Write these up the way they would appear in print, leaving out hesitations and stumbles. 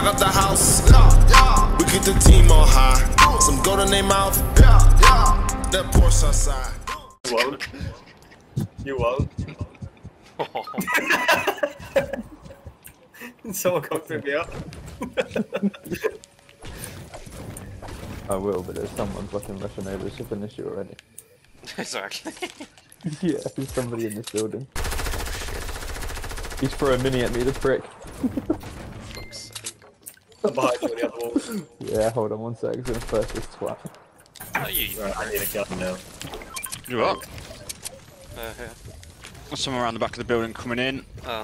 lock up the house. We keep the team on high. Some gold in their mouth. That Porsche outside. You won't. You won't. Someone come pick me up. I will, but there's someone fucking rushing over to finish you already. Exactly. Yeah, there's somebody in this building. He's throwing a mini at me, the prick. I'm behind you on the other wall. Yeah, hold on 1 sec, I'm gonna first this twat. Oh, you. Right, I need a gun now. You what? Here. There's someone around the back of the building coming in. Oh.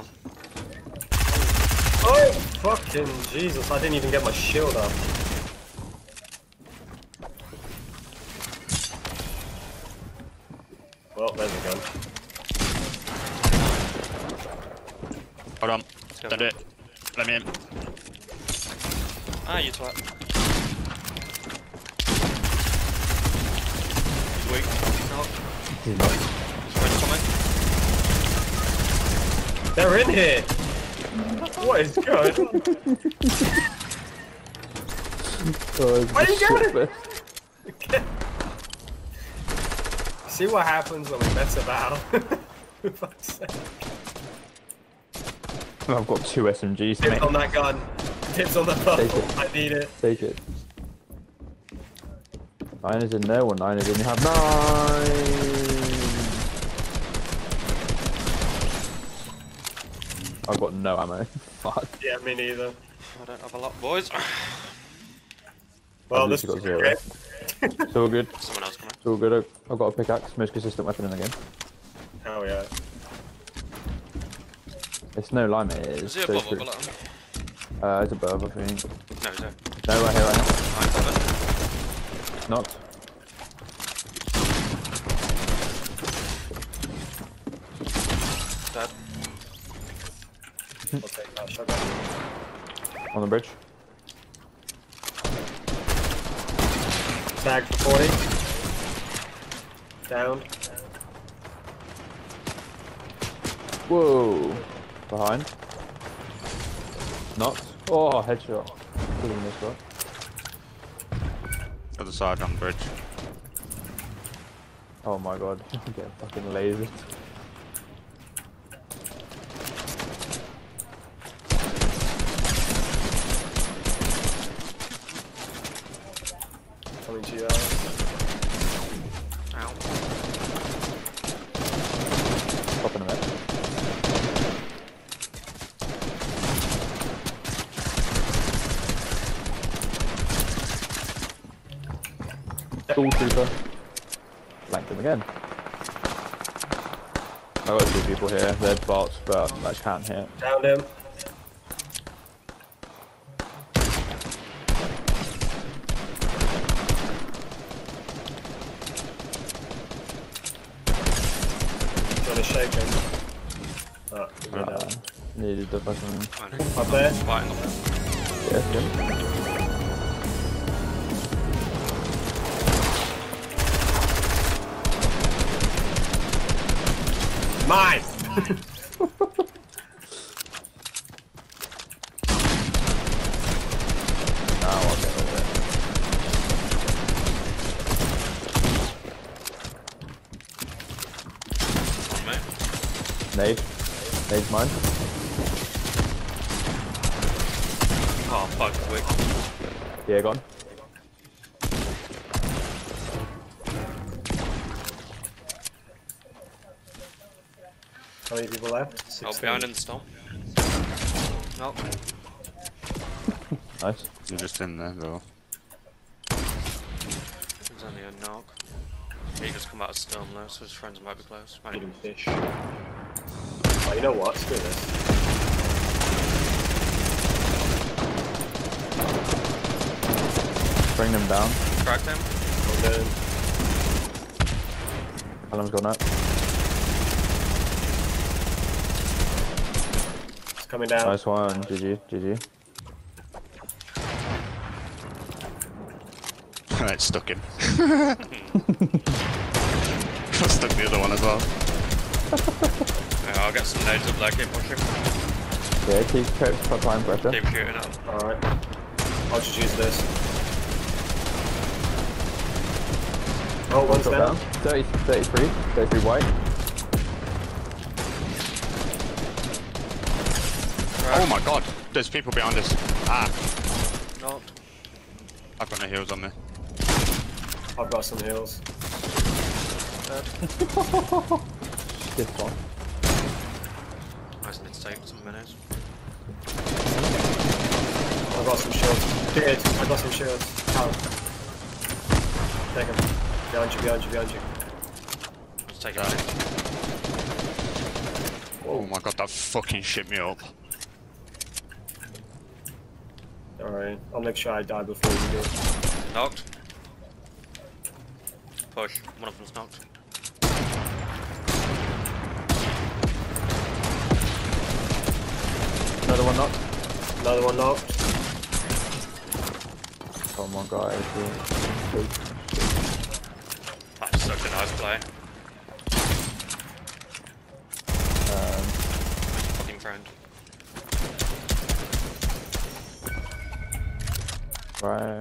Oh, fucking Jesus, I didn't even get my shield up. Well, there's a gun. Hold on. Don't do it. Let me in. Ah, you twat. He's weak. No. He's not. He's They're in here! What is going on? Where are you going? See what happens when we mess about. For fuck's sake. I've got 2 SMGs, Tips mate. on that gun. Tips on the purple. I need it. Take it. 9 is in there, 9 is in. You have 9! I've got no ammo. Fuck. Yeah, me neither. I don't have a lot, boys. Well, I've this is literally got 0. great. It's all good. Someone else coming. It's all good. I've got a pickaxe, most consistent weapon in the game. Oh yeah. It's no lie, mate. It's Is he so above or true. below? It's above, I think. No, he's there. No, right here, right now. I'm covered. Not. Dead. I'll take that shotgun. On the bridge. Tag for 40. Down. Whoa. Behind. Not. Oh, headshot. Killing this one. Other side on the bridge. Oh my god. Get fucking lasered. Coming to you, Ow. Popping a bit. All trooper. Flanked him again. I got 2 people here. They're bots, but I can't hit. Downed him. Trying to shake him. Oh, he's going down. Needed the fucking. Up there. Fighting up there. Yeah, good. Mine! Now I'll get over it. On me. Nade. Nade's mine. Oh, fuck, quick. Yeah, gone. How many people left? Oh, 16. behind in the storm. No. Nice. You're just in there though. There's only a knock. He just come out of storm though, so his friends might be close. Might Eating fish. Oh, you know what? Screw this. Bring them down. cracked him. I'm down. Alarm's gone up. It's coming down. Nice one. GG. GG. Right, stuck him. Stuck the other one as well. Yeah, I'll get some nades up there, keep pushing. Yeah, keep applying pressure. Keep shooting up. Alright. I'll just use this. Oh, one's Shot down. 33 white. Oh my god, there's people behind us. Ah, Knocked. I've got no heals on me. I've got some heals. This one. I just need to take some minutes. I've got some shields. Dude, I've got some shields. How? Take them. Behind you, behind you, behind you. Let's take it. Oh my god, that fucking shit me up. Alright, I'll make sure I die before you do. Knocked. Push. One of them's knocked. Another one knocked. Another one knocked. Come on, guys. That's such a nice play. Fucking friend. Right.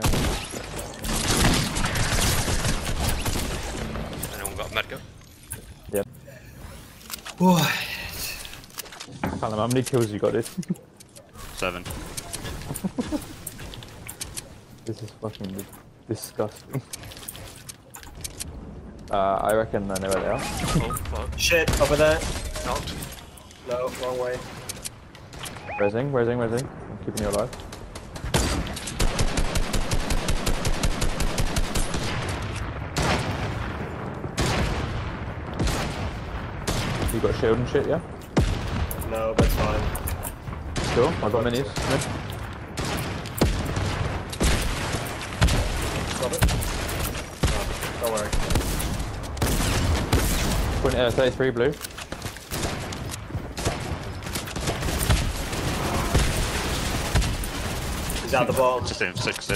Anyone got a medkit? Yep. What? Callum, how many kills you got this? 7. This is fucking disgusting. I reckon I know where they are. Oh, fuck. Shit, over there. Knocked. No, wrong way. Resing. I'm keeping you alive. You got shield and shit, yeah? No, that's fine. Sure, I got minis. Got it? Oh, don't worry. 33 blue. He's at the bottom. Just in 60.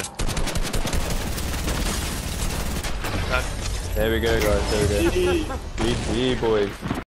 There we go, guys. There we go. GG, boys.